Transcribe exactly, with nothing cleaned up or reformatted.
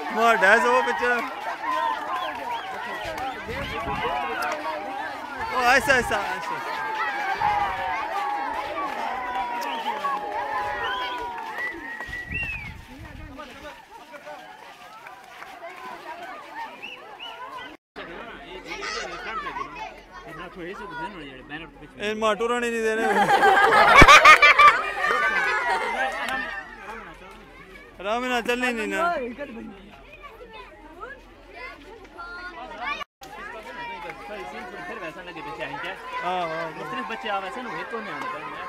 मार डैस वो पिक्चर ओ ऐसा ऐसा ऐसा इन माटूरा नहीं देने आराम ना चलनी नहीं ना हाँ हाँ बच्चे आ वैसे ना तो नहीं